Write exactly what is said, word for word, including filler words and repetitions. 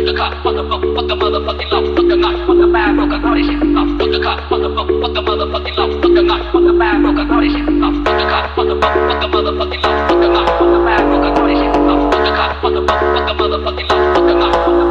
fuck the cop, fuck the fuck, fuck the motherfucking law, fuck the knock, fuck the bad broke, all this shit off. Fuck the cop, fuck the fuck, fuck the motherfucking law, fuck the knock, fuck the bad broke, all this shit off. Fuck the cop, fuck the fuck, fuck the motherfucking law, fuck the knock, fuck the bad broke, all this shit off. Fuck the cop, fuck the fuck, fuck the motherfucking law, fuck the knock, fuck the